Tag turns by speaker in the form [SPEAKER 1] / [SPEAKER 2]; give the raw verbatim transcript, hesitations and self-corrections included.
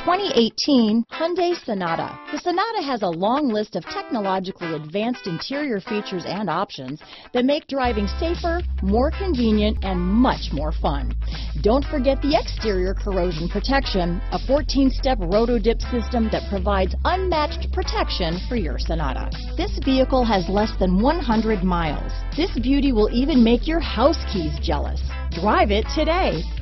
[SPEAKER 1] twenty eighteen Hyundai Sonata. The Sonata has a long list of technologically advanced interior features and options that make driving safer, more convenient, and much more fun. Don't forget the exterior corrosion protection, a fourteen step roto-dip system that provides unmatched protection for your Sonata. This vehicle has less than one hundred miles. This beauty will even make your house keys jealous. Drive it today.